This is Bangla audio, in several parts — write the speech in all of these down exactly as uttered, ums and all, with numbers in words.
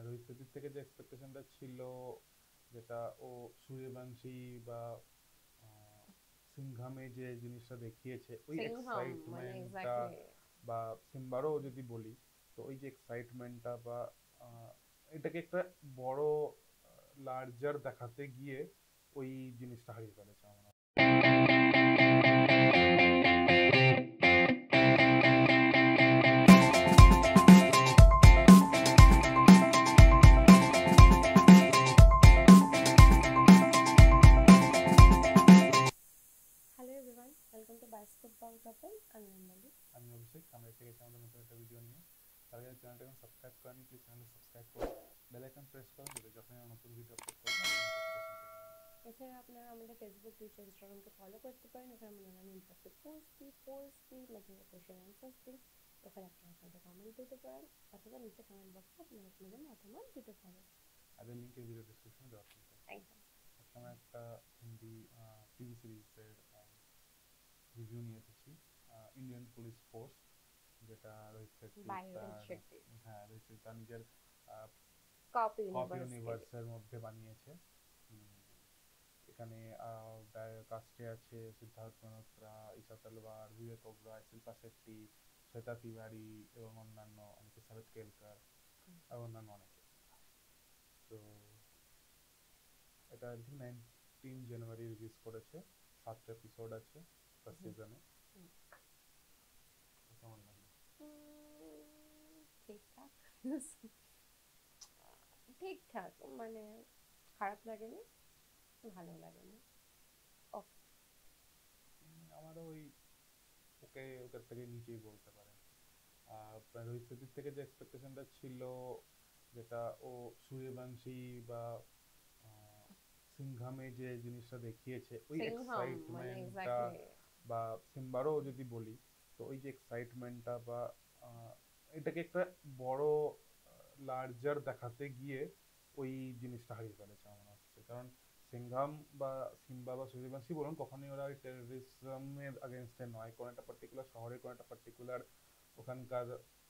রোহিত সেটির থেকে যে এক্সপেকটেশনটা ছিল, যেটা ও সূর্যবংশী বা আহ, সিংঘামে যে জিনিসটা দেখিয়েছে, ওই সিংহাম মানে এক্সাইটমেন্টটা এক্স্যাক্টলি। বা সিম্বারও যদি বলি, তো ওই যে এক্সাইটমেন্টটা বা আহ, এটাকে একটা বড় লার্জার দেখাতে গিয়ে ওই জিনিসটা হারিয়ে ফেলেছে আমার মনে hello everyone, welcome to bioscope bong couple. আমি অঞ্জলি। হয়। আমি অভিষেক, আমরা এসে গেছি আমাদের নতুন একটা ভিডিও নিয়ে। তার আগে চ্যানেলটা এখন সাবস্ক্রাইব করেনি, প্লিজ চ্যানেলটা সাবস্ক্রাইব করুন, বেল আইকন প্রেস করুন, যাতে যখন আমরা নতুন ভিডিও আপলোড করবো আপনারা নোটিফিকেশন পেয়ে যাবেন। এছাড়া আপনারা আমাদের ফেসবুক, টুইটার, ইনস্টাগ্রামকে ফলো করতে পারেন। এখানে আমরা নানান ইন্টারেস্টিং পোস্ট দিই, পোস্ট দিই, মাঝে মাঝে কোয়েশ্চেন অ্যান্সার্স দিই। ওখানে আপনারা আপনাদের কমেন্ট দিতে পারেন, অথবা নিচে কমেন্ট বক্সে আপনারা আপনাদের মতামত দিতে পারেন। তাদের লিঙ্ক এই ভিডিও ডিসক্রিপশনে দেওয়া থাকবে। একদম। আজকে আমরা একটা হিন্দি টিভি সিরিজের রিভিউ নিয়ে এসেছি, ইন্ডিয়ান পুলিশ ফোর্স, যেটা রোহিত শেট্টি বাই রোহিত তার, শেট্টি। হ্যাঁ রোহিত শেট্টি তার নিজের কপ কপ ইউনিভার্সকে। ইউনিভার্সের মধ্যে বানিয়েছে। উম, এখানে কাস্টে আছে সিদ্ধার্থ মালহোত্রা, ঈশা তালওয়ার, বিবেক ওবরয়, শিল্পা শেট্টি, শ্বেতা তিওয়ারি এবং অন্যান্য অনেকে, শরৎ কেলকার আর অন্যান্য অনেকে। তো এটা I think nineteen January release করেছে, সাতটা এপিসোড আছে ফার্স্ট সিজনে। কেমন লাগলো? ঠিকঠাক। ঠিকঠাক মানে খারাপ লাগেনি, ভালো লাগেনি। ওহ, উম, আমারও ওই ওকে ওটার থেকে নিচেই বলতে পারেন। আহ, রোহিত শেট্টির থেকে যে এক্সপেকটেশনটা ছিল, যেটা ও সূর্যবংশী বা আহ, সিংঘামে যে জিনিসটা দেখিয়েছে, ওই সিংহাম মানে এক্সাইটমেন্টটা এক্স্যাক্টলি। বা সিম্বারও যদি বলি, তো ওই যে এক্সাইটমেন্টটা বা আহ, এটাকে একটা বড় লার্জার দেখাতে গিয়ে ওই জিনিসটা হারিয়ে ফেলেছে আমার মনে হচ্ছে। কারণ সিংঘাম বা সিম্বা বা সূর্যবংশী বলুন, কখনোই ওরা টেররিজমের আগেনস্টে নয়, কোনো একটা পার্টিকুলার শহরে কোনো একটা পার্টিকুলার ওখানকার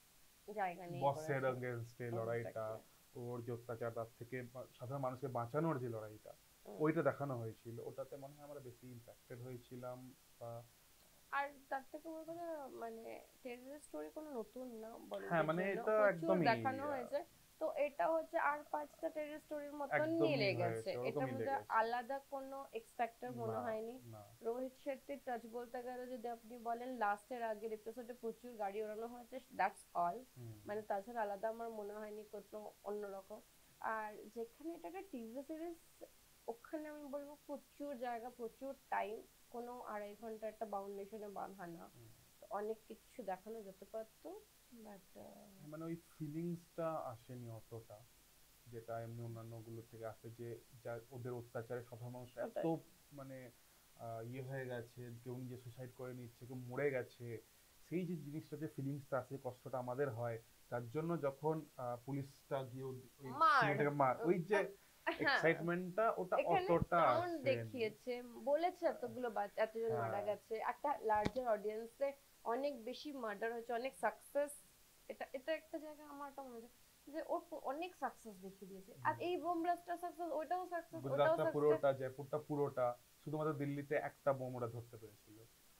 জায়গা নিয়ে বসের করেছে। আগেনস্টে লড়াইটা, এক্স্যাক্টলি। ওর যে অত্যাচার, তার থেকে বা- সাধারণ মানুষকে বাঁচানোর যে লড়াইটা, ওইটা দেখানো হয়েছিল। ওটাতে মনে হয় আমরা বেশি ইম্প্যাক্টেড হয়েছিলাম। বা আর তার থেকে বড় কথা, মানে টেররিস্ট স্টোরি কোনো নতুন না হ্যাঁ, বলিউডের মানে জন্য, এটা প্রচুর একদমই দেখানো আহ, হয়েছে। তো এটা হচ্ছে আর পাঁচটা টেররিস্ট স্টোরির মতন একদমই মিলে গেছে, হয়েছে, এটার ওরকমই মধ্যে লেগেছে। আলাদা কোনো এক্সপেক্টার মনে না, হয়নি। না। রোহিত শেট্টির টাচ বলতে গেলে যদি আপনি বলেন লাস্টের আগের এপিসোডে প্রচুর গাড়ি ওড়ানো হয়েছে, দ্যাটস অল। হুম। মানে তাছাড়া আলাদা আমার মনে হয়নি কোনো অন্যরকম। আর যেখানে এটা একটা টিভি সিরিজ, ওখানে আমি বলবো প্রচুর জায়গা, প্রচুর টাইম, কোনো আড়াই ঘন্টা একটা বাউন্ডেশনে বাঁধা না। হুম। তো অনেক কিছু দেখানো যেতে পারতো, বাট মানে ওই ফিলিংসটা আসেনি অতটা, যেটা এমনি অন্যান্য গুলো থেকে আসে, যে যা ওদের অত্যাচারে সাধারণ মানুষ এত ওটাই। মানে আহ, ইয়ে হয়ে গেছে, কেউ নিজে সুসাইড করে নিচ্ছে, কেউ মরে গেছে, সেই যে জিনিসটা, যে ফিলিংসটা আছে, কষ্টটা আমাদের হয়। তার জন্য যখন আহ, পুলিশটা গিয়ে ওই ওই মার। সিঁড়ি থেকে মার, ওই যে আহ, হ্যাঁ, এক্সাইটমেন্টটা, ওটা এখানে অতটা সাউন্ড আসেনি। দেখিয়েছে, বলেছে এতগুলো বাচ্চা, এতজন মারা হ্যাঁ। গেছে, একটা লার্জার অডিয়েন্সে অনেক বেশি মার্ডার হয়েছে, অনেক সাকসেস। এটা এটা একটা জায়গা আমার তো মনে হচ্ছে যে ওর প- অনেক সাকসেস দেখিয়ে দিয়েছে। আর এই বোম ব্লাস্টটা সাকসেস, ওটাও সাকসেস, ওটাও গুজরাটটা সাকসেস। পুরোটা, জয়পুরটা পুরোটা, শুধুমটা দিল্লিতে একটা বোম ওরা ধরতে পেরেছিল।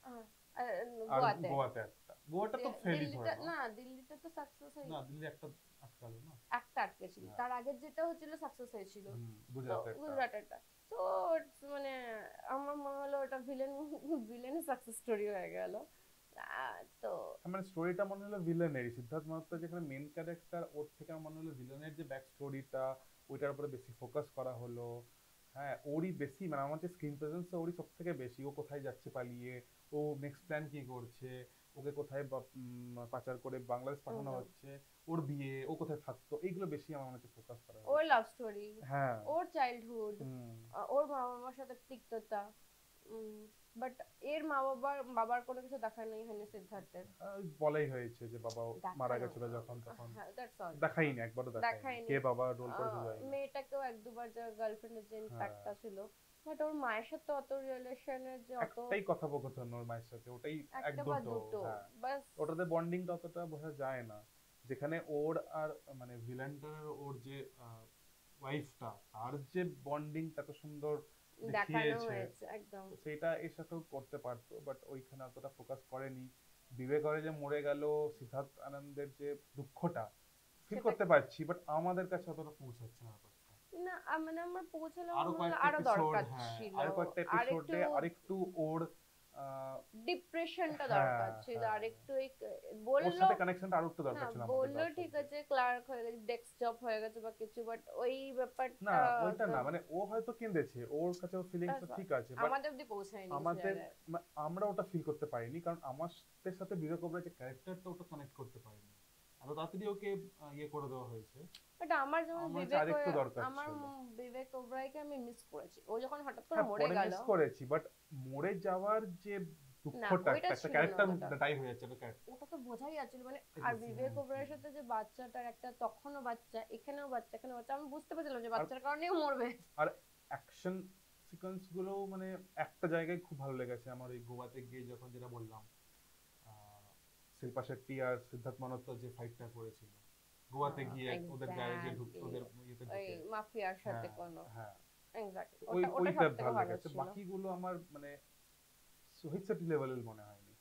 আর গোয়াতে। গোয়াতে একটা, গোয়াটা তো দি- ফেলই ধরে দিল্লিটা নাও। না, দিল্লিটা তো সাকসেস না, হয়নি। দিল্লি একটা আটকালো না। একটা আটকেছিল, হ্যাঁ। তার আগের যেটা হচ্ছিল সাকসেস হয়েছিল। হুম, তো গুজরাটের একটা। গুজরাটেরটা, তো মানে আমার মনে হলো ওটা ভিলেন, ভিলেনের সাকসেস স্টোরি হয়ে গেল। আহ, তো হ্যাঁ, মানে স্টোরিটা মনে হলো ভিলেনেরই, সিদ্ধার্থ মালহোত্রা যেখানে মেন ক্যারেক্টার, ওর থেকে আমার মনে হলো ভিলেনের যে ব্যাক স্টোরিটা, ওইটার উপরে বেশি ফোকাস করা হলো। হ্যাঁ, ওরই বেশি, মানে আমার হচ্ছে স্ক্রিন প্রেজেন্স ওরই সব থেকে বেশি। ও কোথায় যাচ্ছে পালিয়ে, ও নেক্সট প্ল্যান কি করছে, ওকে কোথায় বা- উম, পাচার করে বাংলাদেশ পাঠানো একদম। হচ্ছে, ওর বিয়ে, ও কোথায় থাকতো, এইগুলো বেশি আমার মনে হচ্ছে ফোকাস করা ওর হয়েছে। লাভ স্টোরি, হ্যাঁ। ওর চাইল্ডহুড, হুম। ওর মা বাবার সাথে তিক্ততা। বাট এর মা বাবার বাবার কোনো কিছু দেখানোই হয়নি সিদ্ধার্থের। আহ, বলাই হয়েছে যে বাবা মারা দেখানো, গেছিল যখন, তখন হ্যাঁ দ্যাটস অল। দেখাইনি, একবারও দেখাইনি কে দেখায়নি। বাবা রোল করেছে আহ, যাই না। মেয়েটাকেও এক দুবার যে গার্লফ্রেন্ডের যে হ্যাঁ, ইম্প্যাক্টটা ছিল, বাট ওর মায়ের সাথে অত রিলেশনের যে অত, একটাই কথোপকথন ওর মায়ের সাথে, ওটাই এক একটা বা দুটো। দুটো, হ্যাঁ, বাস। ওটাতে বন্ডিংটা অতটা বোঝা যায় না, যেখানে ওর আর মানে ভিলেনটার ওর যে ওয়াইফটা তার যে বন্ডিংটা এত সুন্দর দেখানো দেখিয়েছে, হয়েছে একদম। তো সেটা এর সাথেও করতে পারতো, বাট ওইখানে অতটা ফোকাস করেনি। বিবেক করে যে মরে গেল, সিদ্ধার্থ আনন্দের যে দুঃখটা ফিল সেটা করতে পারছি, বাট আমাদের কাছে অতটা পৌঁছাচ্ছে না ব্যাপারটা। না আ- মানে আমার পৌঁছালো, আরো আমার মনে হলো কয়েকটা আরো এপিসোড, দরকার হ্যাঁ ছিল, আরো কয়েকটা আরেকটু এপিসোডে আরেকটু ওর আহ, ডিপ্রেশনটা হ্যাঁ দরকার ছিল, হ্যাঁ আরেকটু এই ওর বললো সাথে কানেকশনটা আরো একটু না, দরকার ছিল আমাদের বললো ঠিক দর্শকদের। আছে ক্লার্ক হয়ে গেছে, ডেস্ক জব হয়ে গেছে বা কিছু, বাট ওই না ব্যাপারটা ওইটা তো না, মানে ও হয়তো কেঁদেছে, ওর কাছে ফিলিংসটা ঠিক আছে, বাট আমাদের অব্দি পৌঁছায়নি কিছু আমাদের জায়গায়। মা- আমরা ওটা ফিল করতে পারিনি, কারণ আমাদের সাথে বিবেক ওবরাই যে ক্যারেক্টারটা ওটা কানেক্ট করতে পারিনি, এত তাড়াতাড়ি ওকে আহ, ইয়ে করে দেওয়া হয়েছে। বাট আমার যেমন আমার কাছে বিবেক আরেকটু ও- দরকার আমার ছিল। উম বিবেক ওবরাইকে আমি মিস করেছি, ও যখন হঠাৎ করে হ্যাঁ মরে পরে গেল। মিস করেছি, বাট মরে যাওয়ার যে না দুঃখটা, ওইটা একটা একটা ছিল না ক্যারেক্টার অতটা, ডাই হয়ে যাচ্ছে, একটা character- ওটা তো বোঝাই যাচ্ছিল মানে। আর Exactly, বিবেক হ্যাঁ, ওবরাইয়ের হুম। সাথে যে বাচ্চাটার একটা, তখনও বাচ্চা এখানেও বাচ্চা এখানেও বাচ্চা, আমি বুঝতে পারছিলাম যে আর বাচ্চার কারণেও মরবে। আর অ্যাকশন সিকোয়েন্স গুলো মানে একটা জায়গায় খুব ভালো লেগেছে আমার, ওই গোয়াতে গিয়ে যখন যেটা বললাম, আহ, শিল্পা শেট্টি আর সিদ্ধার্থ মালহোত্রা যে ফাইটটা করেছিল গোয়াতে গিয়ে, ওদের গ্যারেজে ঢুকে, ওদের ইয়েতে ওই ঢুকে, মাফিয়ার সাথে হ্যাঁ কোনো হ্যাঁ এক্স্যাক্টলি, ওই ওটা ওটা ওইটা সবথেকে ভালো ভালো লেগেছে, ছিল। বাকিগুলো আমার মানে রোহিত শেট্টি লেভেলের মনে হয়নি।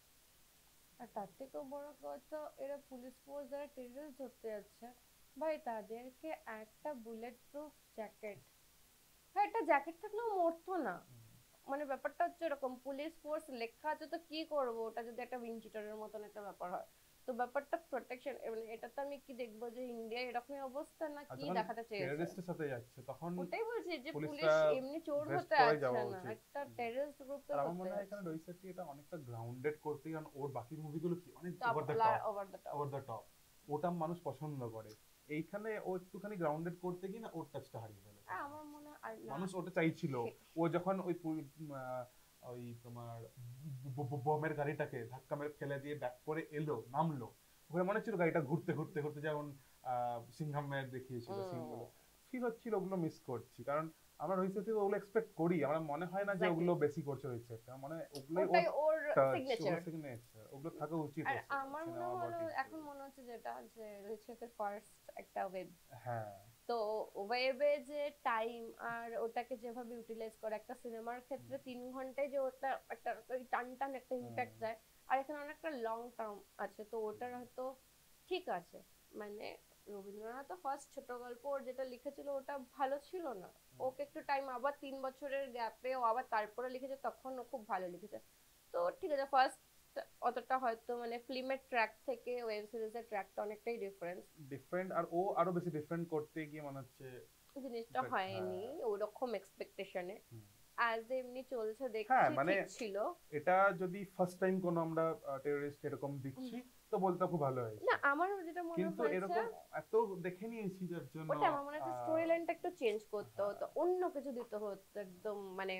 আর তার থেকেও বড় কথা, এরা পুলিশ ফোর্স যারা টেররিস্ট ধরতে যাচ্ছে, ভাই তাদেরকে একটা বুলেট প্রুফ জ্যাকেট, হ্যাঁ একটা জ্যাকেট থাকলেও মরতো না। মানে ব্যাপারটা হচ্ছে এরকম, পুলিশ ফোর্স লেখা আছে তো কি করবো, ওটা যদি একটা উইনচিটারের মতন একটা ব্যাপার হয়, তো ব্যাপারটা প্রোটেকশন, মানে এটা তো আমি কি দেখবো যে ইন্ডিয়া এরকমই অবস্থা না আর কি যখন দেখাতে চেয়েছে। টেররিস্টের সাথে যাচ্ছে তখন ওটাই বলছি যে পুলিশরা পুলিশ এমনি চোর ভেস্ট হতে পরে আসছে যাওয়া না, উচিত। একটা হুম। টেররিস্ট গ্রুপকে আর আমার ধরতে মনে হয় এখানে যাচ্ছে। রোহিত শেট্টি এটা অনেকটা গ্রাউন্ডেড করতে, কারণ ওর বাকি মুভিগুলো কি অনেক top over the top, over the top. Over the top, ওটা মানুষ পছন্দ করে। এইখানে ও একটুখানি গ্রাউন্ডেড করতে গিয়ে না ওর টাচটা হারিয়ে ফেলেছে, আমার মনে হয় আর না, মানুষ ওটা চাইছিল। সে- ও যখন ওই পুল- উম, আহ, ওই তোমার ব- ব- বমের গাড়িটাকে ধাক্কা মেরে ফেলে দিয়ে ব্যাক করে এলো, নামলো, ওখানে মনে হচ্ছিল গাড়িটা ঘুরতে ঘুরতে ঘুরতে, যেমন আহ সিংহামের দেখিয়েছিল সিনগুলো, উম, ফিল হচ্ছিল ওগুলো মিস করছি, কারণ আমরা রোহিত শেট্টি ওগুলো এক্সপেক্ট করি, আমার মনে হয় না যে exactly, ওগুলো বেশি করছে রোহিত শেট্টি, আমার মনে হয় ওগুলোই ওর ওটাই ওর টাচ, সিগনেচার। ওগুলো সিগনেচার, ওগুলো থাকা উচিত আর ওর আমার মনে সিনেমা বা হলো টিভি এখন সিরিজ। মনে হচ্ছে যেটা যে রোহিত শেঠির ফার্স্ট একটা ওয়েব, হ্যাঁ তো ওয়েবে যে টাইম আর ওটাকে যেভাবে ইউটিলাইজ করে একটা সিনেমার ক্ষেত্রে তিন ঘন্টায় যে ওটা একটা ওই টান টান একটা ইম্প্যাক্ট হুম, যায়, আর এখানে অনেকটা লং টার্ম আছে, তো ওটার হয়তো ঠিক আছে। মানে রবীন্দ্রনাথ তো ফার্স্ট ছোট গল্প ওর যেটা লিখেছিল ওটা ভালো ছিল না, হুম, ওকে একটু টাইম আবার তিন বছরের গ্যাপে ও আবার তারপরে লিখেছে, তখন ও খুব ভালো লিখেছে। তো ঠিক আছে ফার্স্ট অতটা হয়তো মানে ফিল্মের ট্র্যাক থেকে ওয়েব সিরিজের ট্র্যাকটা অনেকটাই ডিফারেন্স, ডিফারেন্ট, আর ও আরো বেশি ডিফারেন্ট করতে গিয়ে মনে হচ্ছে জিনিসটা but হয়নি হ্যাঁ ওরকম এক্সপেকটেশনে। হুম। অ্যাজ এমনি চলছে হ্যাঁ দেখছি মানে ঠিক ছিল। এটা যদি ফার্স্ট টাইম কোনো আমরা টেররিস্ট এরকম উম, দিচ্ছি তো বলতে খুব ভালো না হয়েছে, আমারও যেটা মনে কিন্তু হয়েছে, এরকম এত দেখে নিয়েছি যার জন্য ওটা আমার মনে হচ্ছে আহ, স্টোরি লাইনটা একটু চেঞ্জ করতে হ্যাঁ হতো, অন্য কিছু দিতে হতো একদম, মানে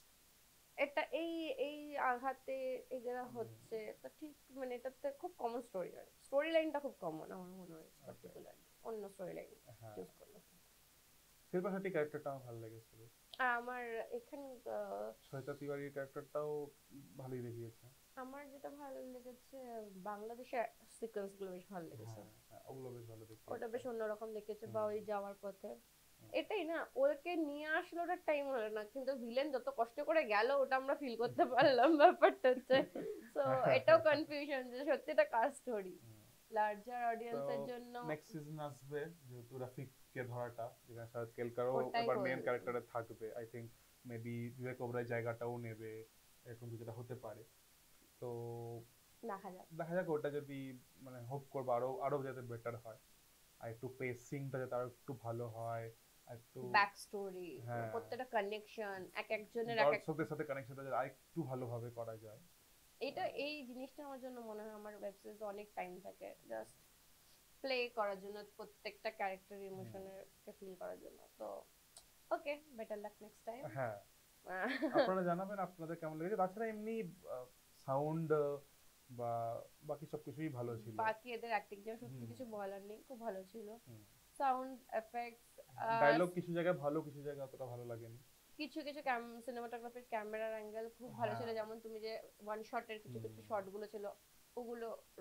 এটা এই এই আঘাতে এগুলা হুম, হচ্ছে তো ঠিক, মানে এটাতে খুব কমন স্টোরি লাইন, স্টোরি লাইনটা খুব কমন আমার মনে হয়েছে ওটাই, পার্টিকুলারলি, অন্য স্টোরি লাইন হ্যাঁ চুজ করলো। শিল্পা শেট্টি ক্যারেক্টারটা আমার ভালো লেগেছিল, আর আমার এখানে আহ, শ্বেতা তিওয়ারির ক্যারেক্টারটাও ভালোই দেখিয়েছে। আমার যেটা ভালো লেগেছে বাংলাদেশের সিকোয়েন্স গুলো বেশ ভালো লেগেছে, হ্যাঁ হ্যাঁ ওগুলো বেশ ভালো ওটা দেখিয়েছে। বেশ অন্যরকম দেখেছে, বা হুম, ওই যাওয়ার পথে হুম, এটাই না, ওকে নিয়ে আসলে ওটা টাইম হলো না, কিন্তু ভিলেন যত কষ্ট করে গেল ওটা আমরা ফিল করতে পারলাম, ব্যাপারটা হচ্ছে তো এটাও কনফিউশন যে সত্যি এটা কার স্টোরি, হুম। লার্জার তো অডিয়েন্সের জন্য। নেক্সট সিজন আসবে যেহেতু রফিককে ধরাটা, যেখানে শায়দ কেলকারও ওটাই এবার মেন হল- ক্যারেক্টারে থাকবে, I think maybe Vivek Oberoi জায়গাটাও নেবে, এরকম কিছুটা হতে পারে। তো দেখা যাক, দেখা যাক ওটা যদি মানে হোপ করবো আরো আরো যাতে বেটার হয়, আর একটু পেসিংটা যাতে আরো একটু ভালো হয়, আর একটু ব্যাক স্টোরি হ্যাঁ প্রত্যেকটা কানেকশন এক একজনের এক এক, দর্শকদের সাথে কানেকশনটা যাতে আরেকটু ভালোভাবে করা যায়। এটা এই জিনিসটা আমার জন্য মনে হয় আমার ওয়েব সিরিজে অনেক টাইম থাকে জাস্ট প্লে করার জন্য, প্রত্যেকটা ক্যারেক্টার ইমোশনের কে ফিল করার জন্য। তো okay, better luck next time. হ্যাঁ আপনারা জানাবেন আপনাদের কেমন লেগেছে, তাছাড়া এমনি সাউন্ড বা বাকি সবকিছুই ভালো ছিল। বাকি এদের অ্যাক্টিং যা সত্যি হুম, কিছু বলার নেই, খুব ভালো ছিল, হুম। সাউন্ড এফেক্টস, ডায়লগ কিছু জায়গায় ভালো, কিছু জায়গায় অতটা ভালো লাগেনি। কিছু কিছু সিনেমাটোগ্রাফির ক্যামেরার অ্যাঙ্গেল খুব ভালো ছিল, হ্যাঁ যেমন তুমি যে ওয়ান শটের কিছু কিছু হুম, শট গুলো ছিল ওগুলো রোহিত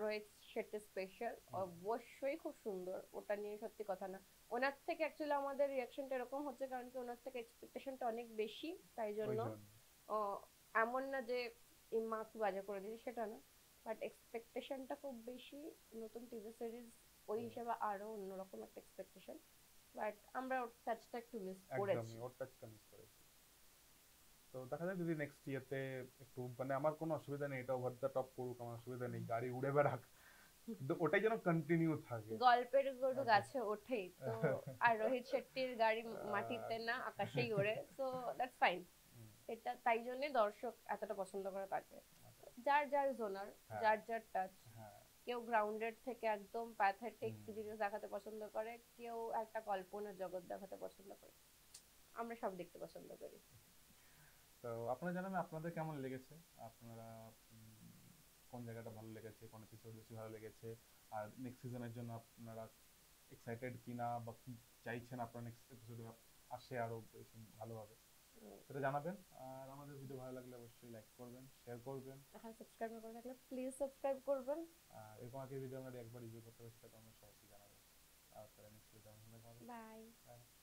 শেট্টি স্পেশাল হুম। অবশ্যই খুব সুন্দর, ওটা নিয়ে সত্যি কথা না। ওনার থেকে অ্যাকচুয়ালি আমাদের রিয়াকশনটা এরকম হচ্ছে কারণ কি ওনার থেকে এক্সপেকটেশনটা অনেক বেশি, তাই ওই জন্য জন্য ও, এমন না যে এই মা কি বাজে করে দিয়েছে সেটা না, বাট এক্সপেকটেশনটা খুব বেশি। নতুন টিভি সিরিজ ওই হুম, হিসেবে আরো অন্যরকম একটা এক্সপেকটেশন, বাট আমরা ওর টাচটা একটু মিস করেছি। একদমই ওর টাচটা মিস করেছি। তো দেখা যাক যদি নেক্সট ইয়েতে একটু, মানে আমার কোনো অসুবিধা নেই, এটা ওভার দ্য টপ করুক, আমার অসুবিধা নেই, গাড়ি উড়ে বেড়াক, কিন্তু ওটাই যেন কন্টিনিউ থাকে। গল্পের গরু আচ্ছা। গাছে ওঠেই তো, আর রোহিত শেট্টির গাড়ি মাটিতে না আকাশেই ওড়ে, সো দ্যাটস ফাইন। এটা তাই জন্য দর্শক এতটা পছন্দ করে তাকে। যার যার জোনার, হ্যাঁ, যার যার টাচ। হ্যাঁ। কেউ গ্রাউন্ডেড থেকে একদম প্যাথেটিক হুম। জিনিস দেখাতে পছন্দ করে, কেউ একটা কল্পনার জগৎ দেখাতে পছন্দ করে, আমরা সব দেখতে পছন্দ করি। তো আপনারা জানাবেন আপনাদের কেমন লেগেছে, আপনারা উম, কোন জায়গাটা ভালো লেগেছে, কোন এপিসোড বেশি ভালো লেগেছে, আর নেক্সট সিজনের জন্য আপনারা এক্সাইটেড কিনা, বা কি চাইছেন আপনারা নেক্সট এপিসোডে আসে আরো বেশি ভালোভাবে, উম, সেটা জানাবেন। আর আমাদের ভিডিও ভালো লাগলে অবশ্যই লাইক করবেন, শেয়ার করবেন। এখন সাবস্ক্রাইব না করে থাকলে প্লিজ সাবস্ক্রাইব করবেন। আর এরকম আগে ভিডিও আমরা একবার রিভিউ করতে পারি সেটা তো আমরা সবাইকে জানাবেন। আর তাহলে নেক্সট ভিডিও আমাদের বাই। হবে।